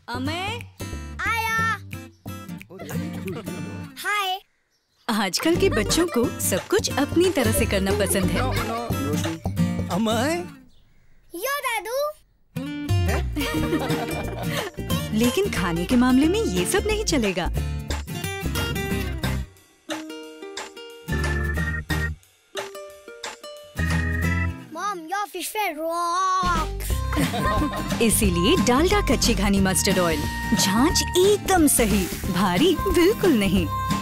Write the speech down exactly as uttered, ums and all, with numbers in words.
अमय आया। हाय। आजकल के बच्चों को सब कुछ अपनी तरह से करना पसंद है। अमय। यो दादू। लेकिन खाने के मामले में ये सब नहीं चलेगा। Mom, your fish fry rocks. इसीलिए डालडा कच्ची घानी मस्टर्ड ऑयल। जांच एकदम सही, भारी बिल्कुल नहीं।